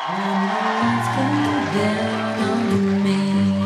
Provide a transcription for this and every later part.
When the lights go down on me,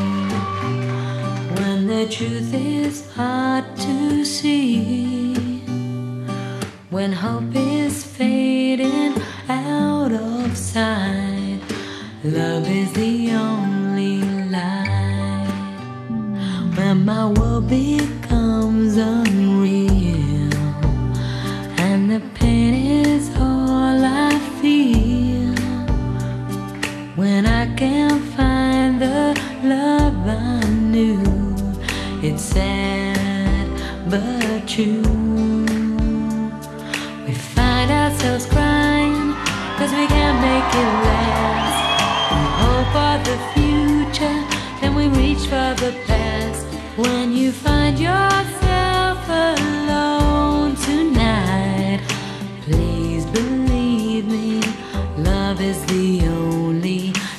when the truth is hard to see, when hope is fading out of sight, love is the only light. When my world becomes unreal and the pain is all I feel, when I can't find the love I knew, it's sad but true. We find ourselves crying 'cause we can't make it last. We hope for the future, then we reach for the past. When you find yourself alone tonight, please believe me, love is the only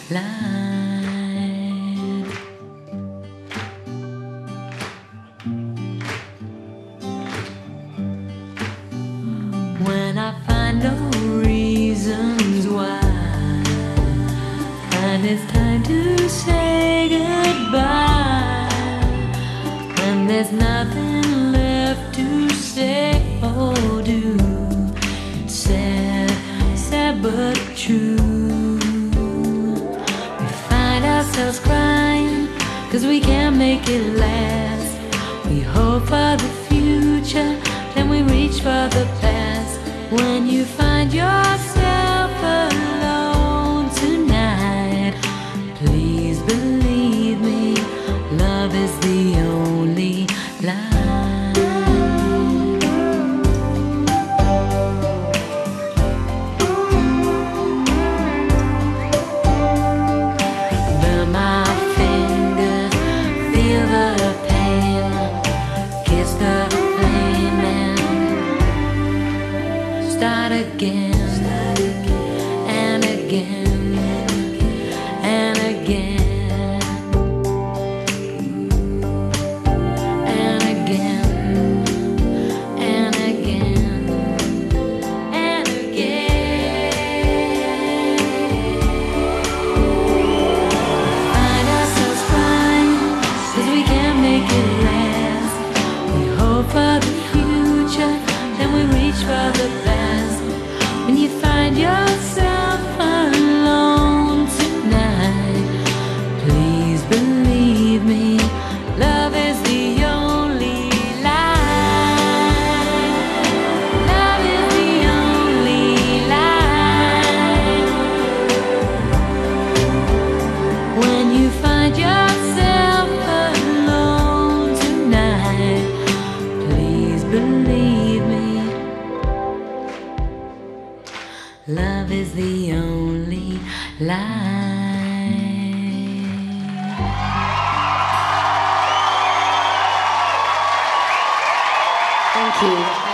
light. When I find no reasons why, and it's time to say goodbye, when there's nothing left to say or do, sad, sad but true. We find ourselves crying 'cause we can't make it last. We hope for the future, then we reach for the past. When you find yourself alone tonight, please believe me, love is the only light. Burn my fingers, feel the pain, kiss the flame and start again, and again, and again, and again, and again, and again. Find ourselves crying 'cause we can't make it last. We hope for the future, then we reach for the past. When you find yourself alone tonight, please believe me, love is the only light. Love is the only light. When you find yourself alone tonight, please believe me, love is the only light. Thank you.